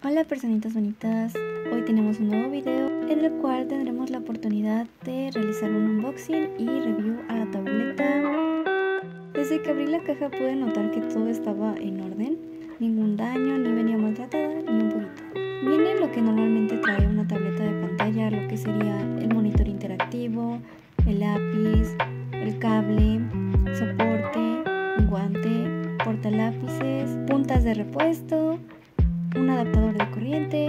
Hola personitas bonitas, hoy tenemos un nuevo video en el cual tendremos la oportunidad de realizar un unboxing y review a la tableta. Desde que abrí la caja pude notar que todo estaba en orden, ningún daño, ni venía maltratada, ni un poquito. Viene lo que normalmente trae una tableta de pantalla, lo que sería el monitor interactivo, el lápiz, el cable, soporte, un guante, portalápices, puntas de repuesto, un adaptador de corriente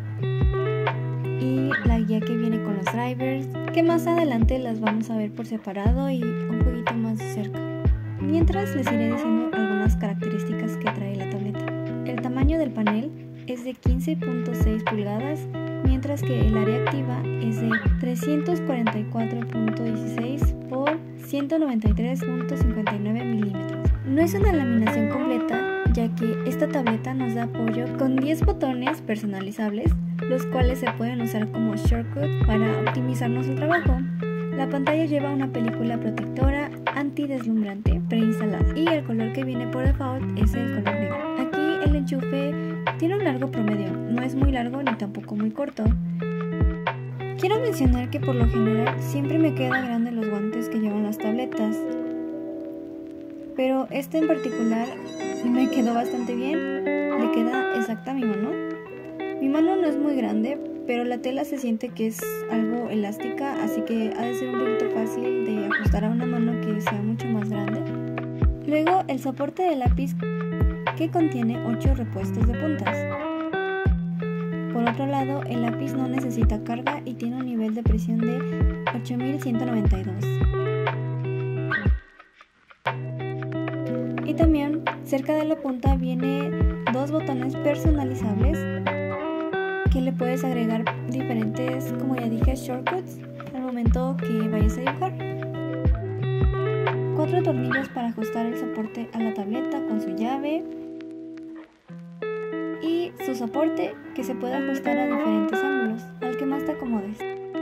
y la guía que viene con los drivers, que más adelante las vamos a ver por separado y un poquito más de cerca. Mientras les iré diciendo algunas características que trae la tableta. El tamaño del panel es de 15.6 pulgadas, mientras que el área activa es de 344.16 por 193.59 milímetros. No es una laminación completa, ya que esta tableta nos da apoyo con 10 botones personalizables, los cuales se pueden usar como shortcut para optimizarnos el trabajo. La pantalla lleva una película protectora antideslumbrante preinstalada y el color que viene por default es el color negro. Aquí el enchufe tiene un largo promedio, no es muy largo ni tampoco muy corto. Quiero mencionar que por lo general siempre me quedan grandes los guantes que llevan las tabletas, pero este en particular me quedó bastante bien, le queda exacta a mi mano. Mi mano no es muy grande, pero la tela se siente que es algo elástica, así que ha de ser un poquito fácil de ajustar a una mano que sea mucho más grande. Luego el soporte de lápiz, que contiene 8 repuestos de puntas. Por otro lado, el lápiz no necesita carga y tiene un nivel de presión de 8192. Y también cerca de la punta viene 2 botones personalizables que le puedes agregar diferentes, como ya dije, shortcuts al momento que vayas a dibujar. 4 tornillos para ajustar el soporte a la tableta con su llave y su soporte que se puede ajustar a diferentes ángulos, al que más te acomodes.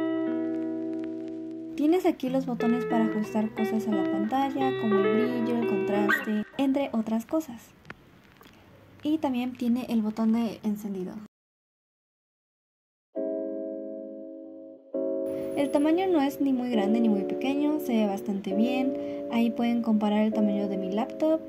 Tienes aquí los botones para ajustar cosas a la pantalla, como el brillo, el contraste, entre otras cosas. Y también tiene el botón de encendido. El tamaño no es ni muy grande ni muy pequeño, se ve bastante bien. Ahí pueden comparar el tamaño de mi laptop.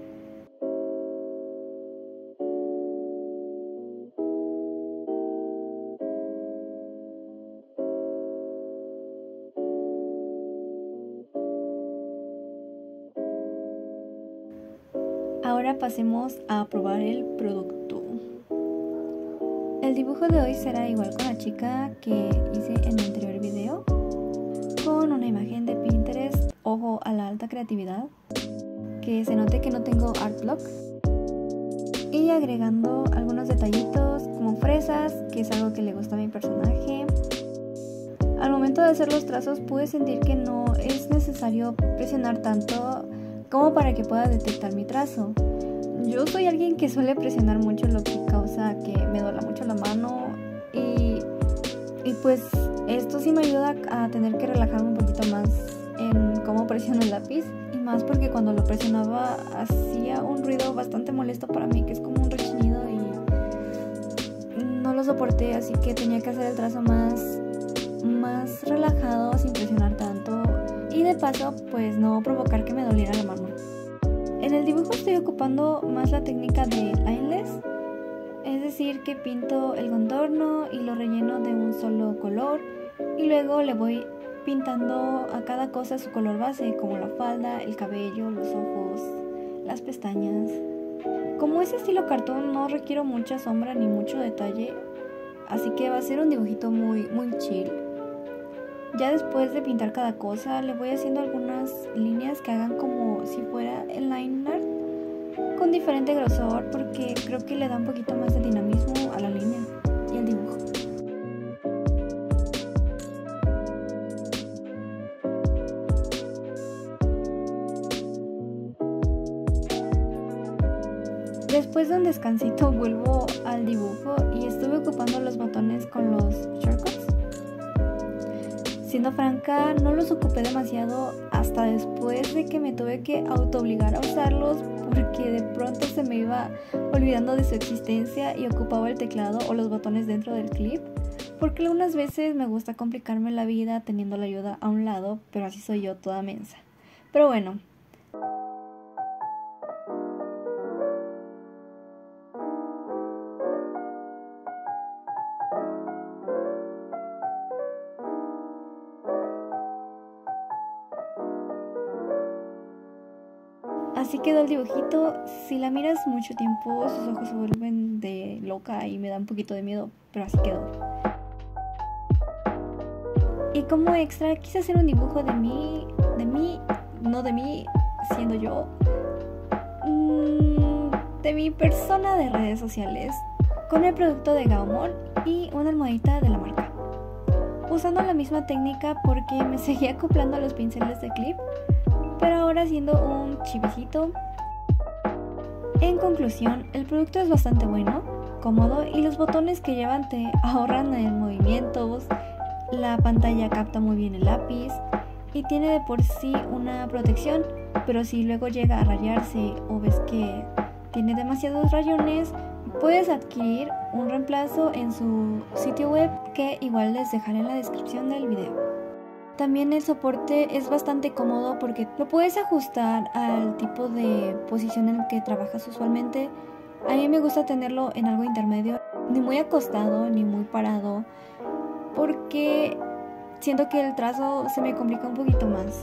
Ahora pasemos a probar el producto. El dibujo de hoy será igual con la chica que hice en el anterior video, con una imagen de Pinterest. Ojo a la alta creatividad, que se note que no tengo art block, y agregando algunos detallitos como fresas, que es algo que le gusta a mi personaje. Al momento de hacer los trazos pude sentir que no es necesario presionar tanto como para que pueda detectar mi trazo. Yo soy alguien que suele presionar mucho, lo que causa que me duela mucho la mano, y pues esto sí me ayuda a tener que relajarme un poquito más en cómo presiono el lápiz, y más porque cuando lo presionaba hacía un ruido bastante molesto para mí, que es como un rechinido, y no lo soporté, así que tenía que hacer el trazo más relajado, sin presionar tanto, y de paso pues no provocar que me doliera la mano. En el dibujo estoy ocupando más la técnica de lineless, es decir que pinto el contorno y lo relleno de un solo color, y luego le voy pintando a cada cosa su color base, como la falda, el cabello, los ojos, las pestañas. Como es estilo cartón, no requiero mucha sombra ni mucho detalle, así que va a ser un dibujito muy chill. Ya después de pintar cada cosa, le voy haciendo algunas líneas que hagan como si fuera el line art, con diferente grosor, porque creo que le da un poquito más de dinamismo a la línea y al dibujo. Después de un descansito vuelvo al dibujo y estuve ocupando los botones con los shortcuts. Siendo franca, no los ocupé demasiado hasta después de que me tuve que autoobligar a usarlos, porque de pronto se me iba olvidando de su existencia y ocupaba el teclado o los botones dentro del clip, porque algunas veces me gusta complicarme la vida teniendo la ayuda a un lado, pero así soy yo, toda mensa. Pero bueno. Así quedó el dibujito. Si la miras mucho tiempo, sus ojos se vuelven de loca y me da un poquito de miedo, pero así quedó. Y como extra, quise hacer un dibujo de mí, no de mí siendo yo, de mi persona de redes sociales, con el producto de Gaomon y una almohadita de la marca. Usando la misma técnica porque me seguía acoplando a los pinceles de clip, pero ahora haciendo un chivicito. En conclusión, el producto es bastante bueno, cómodo y los botones que llevan te ahorran en movimientos, la pantalla capta muy bien el lápiz y tiene de por sí una protección, pero si luego llega a rayarse o ves que tiene demasiados rayones, puedes adquirir un reemplazo en su sitio web que igual les dejaré en la descripción del video. También el soporte es bastante cómodo porque lo puedes ajustar al tipo de posición en el que trabajas usualmente. A mí me gusta tenerlo en algo intermedio, ni muy acostado ni muy parado, porque siento que el trazo se me complica un poquito más.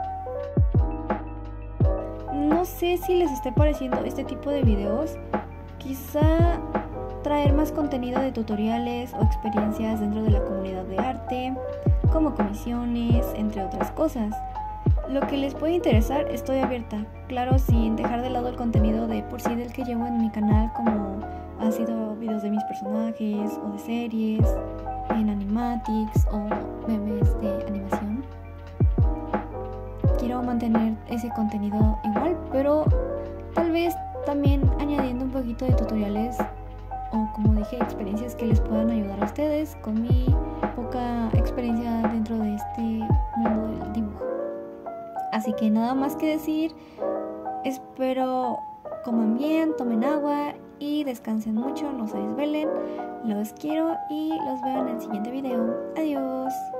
No sé si les esté pareciendo este tipo de videos. Quizá traer más contenido de tutoriales o experiencias dentro de la comunidad de arte, como comisiones, entre otras cosas. Lo que les puede interesar, estoy abierta, claro, sin dejar de lado el contenido de por sí del que llevo en mi canal, como han sido videos de mis personajes o de series, en animatics o memes de animación. Quiero mantener ese contenido igual, pero tal vez también añadiendo un poquito de tutoriales o, como dije, experiencias que les puedan ayudar a ustedes con mi poca experiencia dentro de este mundo del dibujo. Así que nada más que decir, espero coman bien, tomen agua y descansen mucho, no se desvelen. Los quiero y los veo en el siguiente video. Adiós.